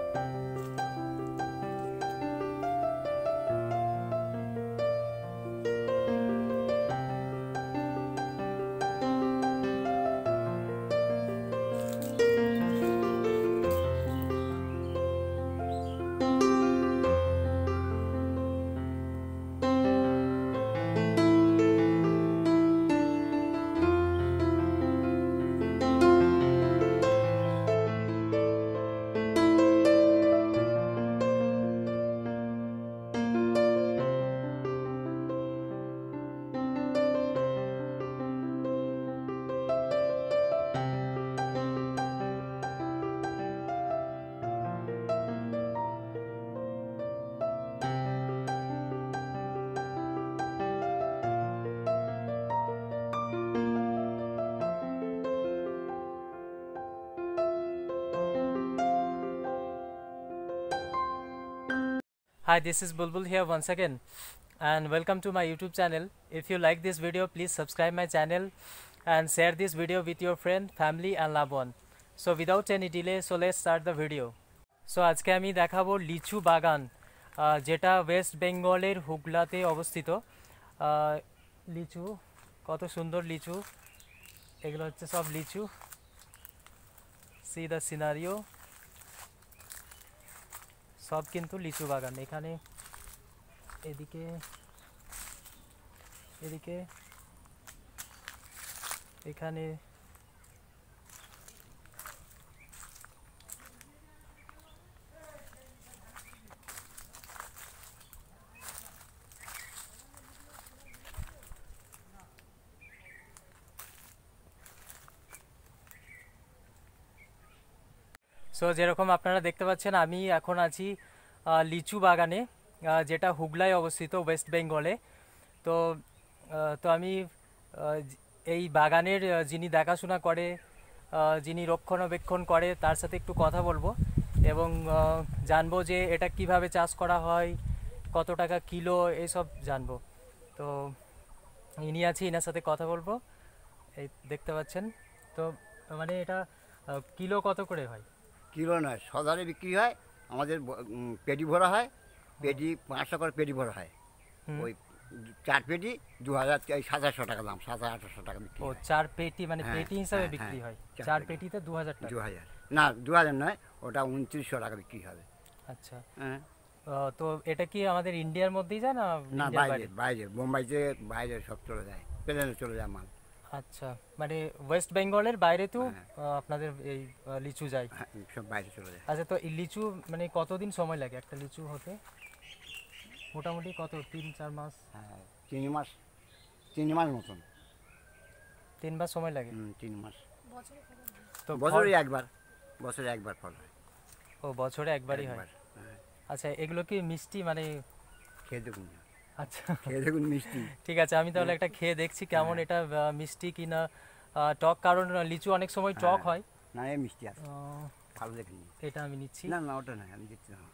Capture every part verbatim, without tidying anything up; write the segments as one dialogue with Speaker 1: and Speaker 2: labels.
Speaker 1: Hi, this is Bulbul here once again, and welcome to my YouTube channel. If you like this video, please subscribe my channel and share this video with your friend, family and loved one. So without any delay, so let's start the video. So আজকে আমি দেখাবো লিচু বাগান, যেটা West বেঙ্গলের হুগলাতে অবস্থিত। লিচু, কত সুন্দর লিচু, এগুলো হচ্ছে সব লিচু। See the scenario, সব কিন্তু লিচু বাগান। এখানে এদিকে এদিকে এখানে সো যেরকম আপনারা দেখতে পাচ্ছেন, আমি এখন আছি লিচু বাগানে, যেটা হুগলায় অবস্থিত ওয়েস্ট বেঙ্গলে। তো তো আমি এই বাগানের যিনি দেখাশোনা করে, যিনি রক্ষণাবেক্ষণ করে, তার সাথে একটু কথা বলবো এবং জানবো যে এটা কিভাবে চাষ করা হয়, কত টাকা কিলো, এইসব জানবো। তো ইনি আছে, ইনার সাথে কথা বলবো। এই দেখতে পাচ্ছেন তো, মানে এটা কিলো কত করে হয়?
Speaker 2: কিলো নয়, সদারে বিক্রি হয়। আমাদের পেটি ভরা হয়, পেটি পাঁচশো করে পেটি ভরা হয়। ওই চার পেটি দু হাজার সাতাশশো টাকা দাম, সাত হাজার আঠারোশো টাকা বিক্রি।
Speaker 1: ও, চার পেটি মানে পেটি হিসাবে বিক্রি হয়? চার পেটিতে দু হাজার টাকা?
Speaker 2: দু হাজার না, দু হাজার নয়, ওটা উনত্রিশশো টাকা বিক্রি হবে।
Speaker 1: আচ্ছা,
Speaker 2: হ্যাঁ।
Speaker 1: তো এটা কি আমাদের ইন্ডিয়ার মধ্যেই যায় না?
Speaker 2: না, বাইরে, বাইরে বোম্বাইতে বাইরে সব চলে যায়, প্লেনে চলে যায় মাল।
Speaker 1: আচ্ছা, মানে ওয়েস্ট বেঙ্গলের বাইরে তো আপনাদের এই লিচু যায়?
Speaker 2: সব বাইরে চলে যায়।
Speaker 1: আচ্ছা, তো এই লিচু মানে কতদিন সময় লাগে একটা লিচু হতে? মোটামুটি কত, তিন চার মাস?
Speaker 2: হ্যাঁ, তিন মাস, তিন মাস মতন।
Speaker 1: তিন মাস সময় লাগে?
Speaker 2: তিন মাস।
Speaker 1: তো
Speaker 2: বছরে একবার, বছরে একবার ফল হয়।
Speaker 1: ও, বছরে একবারই হয়। আচ্ছা, এগুলো কি মিষ্টি? মানে
Speaker 2: খেয়ে দেখুন।
Speaker 1: আচ্ছা,
Speaker 2: খেয়ে দেখুন মিষ্টি।
Speaker 1: ঠিক আছে, আমি তাহলে একটা খেয়ে দেখছি কেমন এটা মিষ্টি কিনা টক, কারণ লিচু অনেক সময় টক হয়।
Speaker 2: না, এ মিষ্টি আছে, ভালো দেখুন।
Speaker 1: এটা আমি নিচ্ছি।
Speaker 2: না না, ওটা নয়, আমি দিচ্ছি না।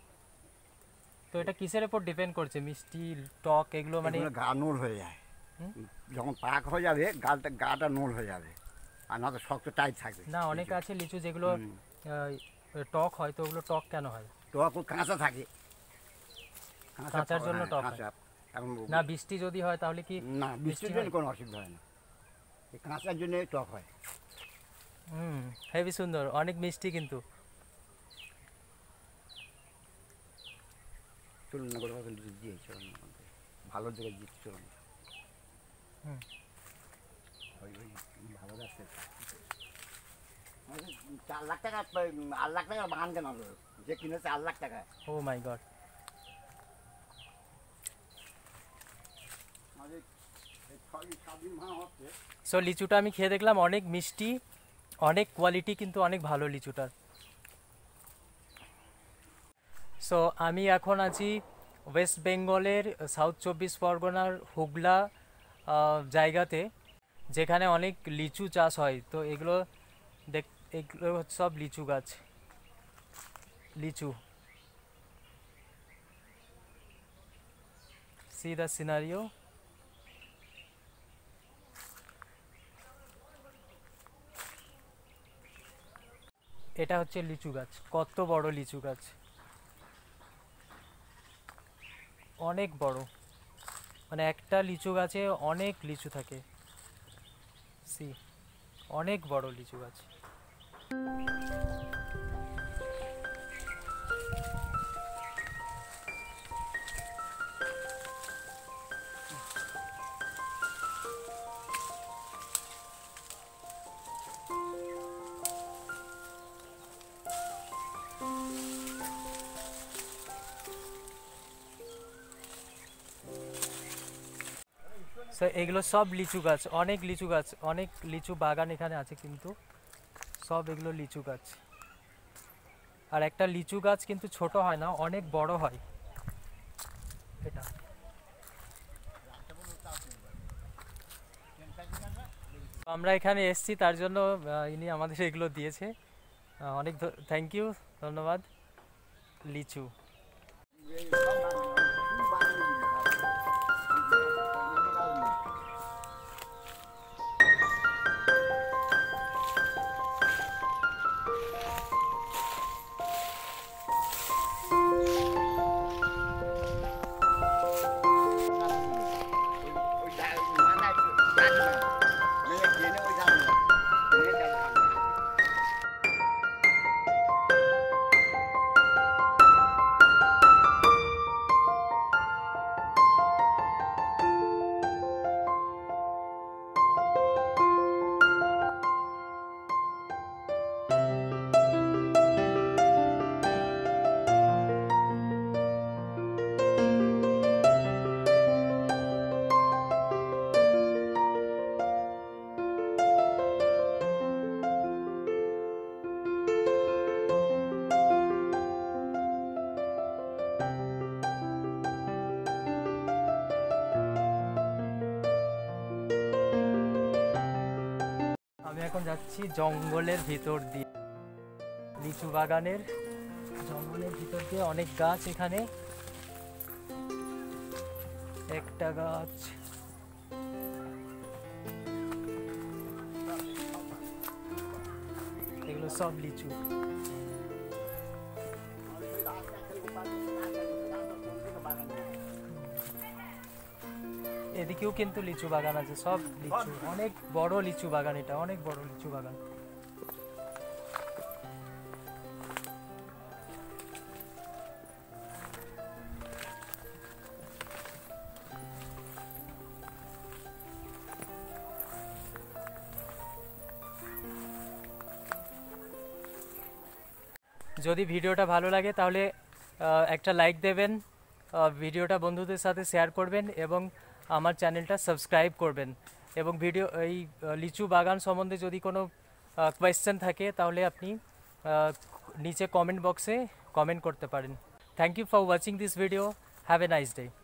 Speaker 1: তো এটা কিসের উপর ডিপেন্ড করছে, মিষ্টি টক এগুলো? মানে
Speaker 2: গা নোল হয়ে যায়, যখন পাক হয়ে যাবে গালটা, গাটা নোল হয়ে যাবে, আর না তো শক্ত টাইট থাকবে।
Speaker 1: না, অনেক আছে লিচু যেগুলো টক হয়, তো ওগুলো টক কেন হয়?
Speaker 2: টক কাঁচা থাকে,
Speaker 1: কাঁচার জন্য টক হয়। না, বৃষ্টি যদি হয় তাহলে কি?
Speaker 2: না, বৃষ্টির জন্য কোনো অসুবিধা হয় না, কাঁচার জন্য টক হয়।
Speaker 1: হুম, হেভি সুন্দর, অনেক মিষ্টি কিন্তু।
Speaker 2: চলুন না, করে দিয়ে চলুন, ভালো জায়গায় দিচ্ছি, চলুন। হুম, ওই ওই ভালো যাচ্ছে। চার লাখ টাকা, আট লাখ টাকা বাগান কেন যে কিনেছে, আট লাখ টাকা।
Speaker 1: ও মাই গড। সো লিচুটা আমি খেয়ে দেখলাম, অনেক মিষ্টি, অনেক কোয়ালিটি, কিন্তু অনেক ভালো লিচুটার। সো আমি এখন আছি ওয়েস্ট বেঙ্গলের সাউথ চব্বিশ পরগনার হুগলা জায়গাতে, যেখানে অনেক লিচু চাষ হয়। তো এগুলো দেখ, এগুলো সব লিচু গাছ, লিচু। See the scenario. এটা হচ্ছে লিচু গাছ, কত বড় লিচু গাছ, অনেক বড়, মানে একটা লিচু গাছে অনেক লিচু থাকে। সি, অনেক বড় লিচু গাছ। সো এগুলো সব লিচু গাছ, অনেক লিচু গাছ, অনেক লিচু বাগান এখানে আছে, কিন্তু সব এগুলো লিচু গাছ। আর একটা লিচু গাছ কিন্তু ছোট হয় না, অনেক বড় হয় এটা। আমরা এখানে এসেছি তার জন্য আহ, ইনি আমাদের এগুলো দিয়েছে, আহ, অনেক থ্যাংক ইউ, ধন্যবাদ। লিচু আমি এখন যাচ্ছি জঙ্গলের ভিতর দিয়ে, লিচু বাগানের জঙ্গলের ভিতর দিয়ে, অনেক গাছ এখানে, একটা গাছ, এগুলো সব লিচু। এদিকেও কিন্তু লিচু বাগান আছে, সব লিচু, অনেক বড় লিচু বাগান, এটা অনেক বড় লিচু বাগান। যদি ভিডিওটা ভালো লাগে তাহলে আহ, একটা লাইক দেবেন, আহ, ভিডিওটা বন্ধুদের সাথে শেয়ার করবেন এবং আমার চ্যানেলটা সাবস্ক্রাইব করবেন। এবং ভিডিও এই আহ, লিচু বাগান সম্বন্ধে যদি কোনো কোয়েশ্চেন থাকে তাহলে আপনি আহ, নিচে কমেন্ট বক্সে কমেন্ট করতে পারেন। Thank you for watching this video, have a nice day.